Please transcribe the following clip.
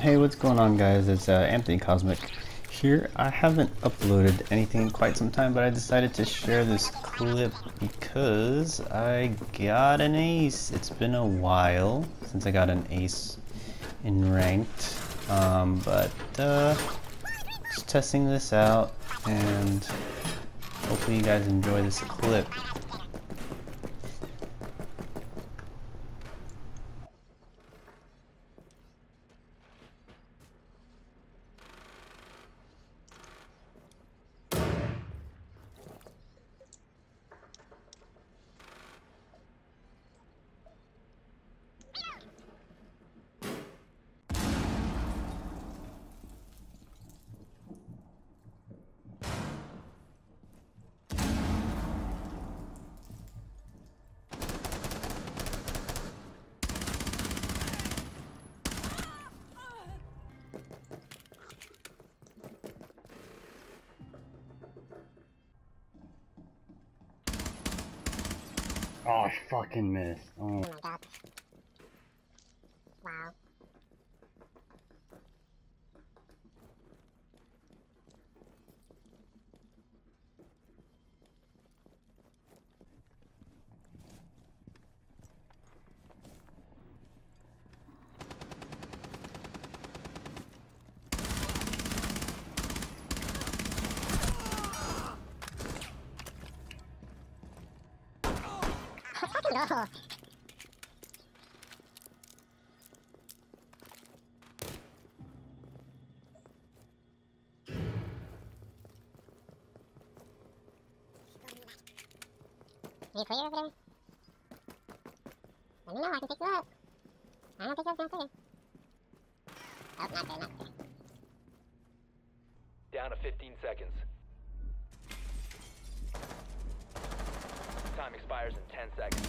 Hey, what's going on, guys? It's Anthony Cosmic here. I haven't uploaded anything in quite some time, but I decided to share this clip because I got an ace. It's been a while since I got an ace in ranked, but just testing this out, and hopefully you guys enjoy this clip. Oh, I fucking missed. Oh my god. Wow. No. You clear over there? Let me know, I can pick you up. I don't think I was down clear. Oh, not there, not there. Down to 15 seconds. Time expires in 10 seconds.